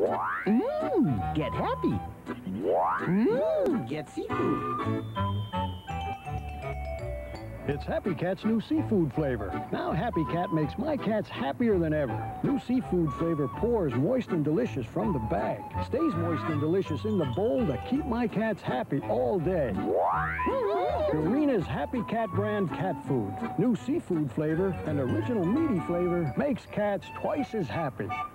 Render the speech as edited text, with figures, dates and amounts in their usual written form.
Get happy. Get seafood. It's Happy Cat's new seafood flavor. Now Happy Cat makes my cats happier than ever. New seafood flavor pours moist and delicious from the bag. Stays moist and delicious in the bowl to keep my cats happy all day. Purina's Happy Cat brand cat food. New seafood flavor and original meaty flavor makes cats twice as happy.